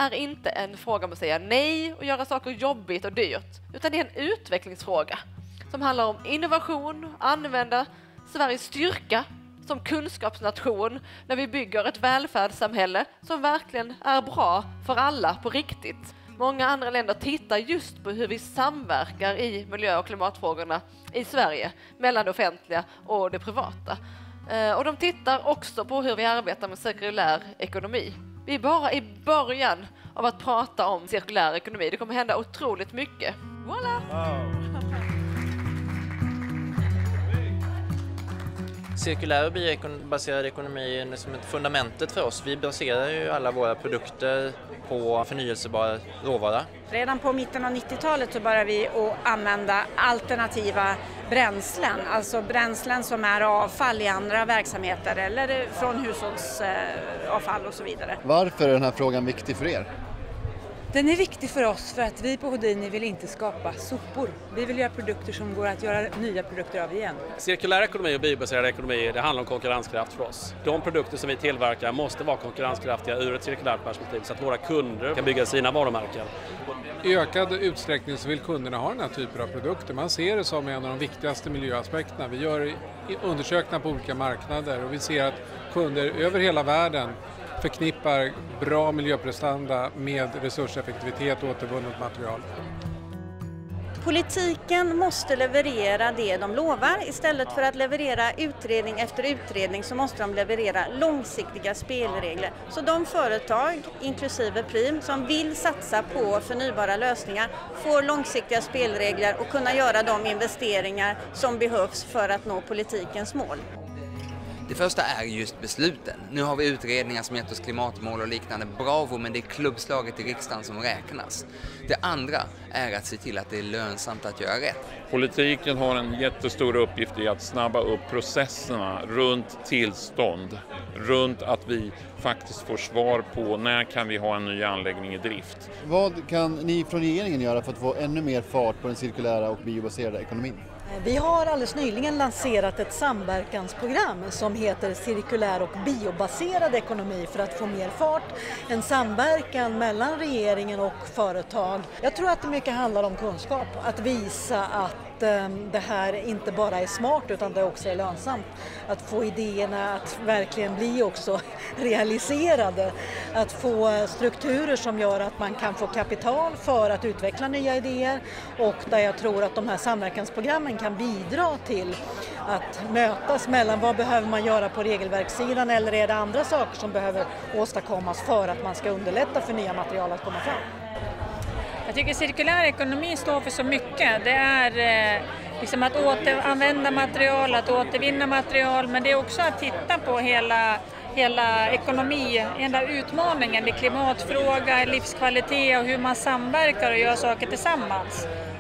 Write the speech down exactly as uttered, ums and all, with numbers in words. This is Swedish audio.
är inte en fråga om att säga nej och göra saker jobbigt och dyrt, utan det är en utvecklingsfråga som handlar om innovation, använda Sveriges styrka som kunskapsnation när vi bygger ett välfärdssamhälle som verkligen är bra för alla på riktigt. Många andra länder tittar just på hur vi samverkar i miljö- och klimatfrågorna i Sverige mellan det offentliga och det privata. Och de tittar också på hur vi arbetar med cirkulär ekonomi. Vi är bara i början av att prata om cirkulär ekonomi. Det kommer hända otroligt mycket. Voilà! Wow. Cirkulär och biobaserad ekonomi är som ett fundamentet för oss. Vi baserar ju alla våra produkter på förnyelsebar råvara. Redan på mitten av nittiotalet så började vi att använda alternativa bränslen, alltså bränslen som är avfall i andra verksamheter eller från hushållsavfall och så vidare. Varför är den här frågan viktig för er? Den är viktig för oss för att vi på Houdini vill inte skapa sopor. Vi vill göra produkter som går att göra nya produkter av igen. Cirkulär ekonomi och biobaserad ekonomi, det handlar om konkurrenskraft för oss. De produkter som vi tillverkar måste vara konkurrenskraftiga ur ett cirkulärt perspektiv så att våra kunder kan bygga sina varumärken. I ökad utsträckning så vill kunderna ha den här typen av produkter. Man ser det som en av de viktigaste miljöaspekterna. Vi gör undersökningar på olika marknader och vi ser att kunder över hela världen förknippar bra miljöprestanda med resurseffektivitet och återvunnet material. Politiken måste leverera det de lovar. Istället för att leverera utredning efter utredning så måste de leverera långsiktiga spelregler. Så de företag, inklusive Prim, som vill satsa på förnybara lösningar får långsiktiga spelregler och kunna göra de investeringar som behövs för att nå politikens mål. Det första är just besluten. Nu har vi utredningar som gett oss klimatmål och liknande. Bravo, men det är klubbslaget i riksdagen som räknas. Det andra är att se till att det är lönsamt att göra rätt. Politiken har en jättestor uppgift i att snabba upp processerna runt tillstånd. Runt att vi faktiskt får svar på när kan vi ha en ny anläggning i drift. Vad kan ni från regeringen göra för att få ännu mer fart på den cirkulära och biobaserade ekonomin? Vi har alldeles nyligen lanserat ett samverkansprogram som heter cirkulär och biobaserad ekonomi för att få mer fart. En samverkan mellan regeringen och företag. Jag tror att det mycket handlar om kunskap. Att visa att det här inte bara är smart utan det också är lönsamt. Att få idéerna att verkligen bli också realiserade. Att få strukturer som gör att man kan få kapital för att utveckla nya idéer. Och där jag tror att de här samverkansprogrammen kan bidra till att mötas mellan vad behöver man göra på regelverkssidan eller är det andra saker som behöver åstadkommas för att man ska underlätta för nya material att komma fram. Jag tycker cirkulär ekonomi står för så mycket. Det är eh, liksom att återanvända material, att återvinna material, men det är också att titta på hela, hela ekonomi, hela utmaningen i klimatfråga, livskvalitet och hur man samverkar och gör saker tillsammans.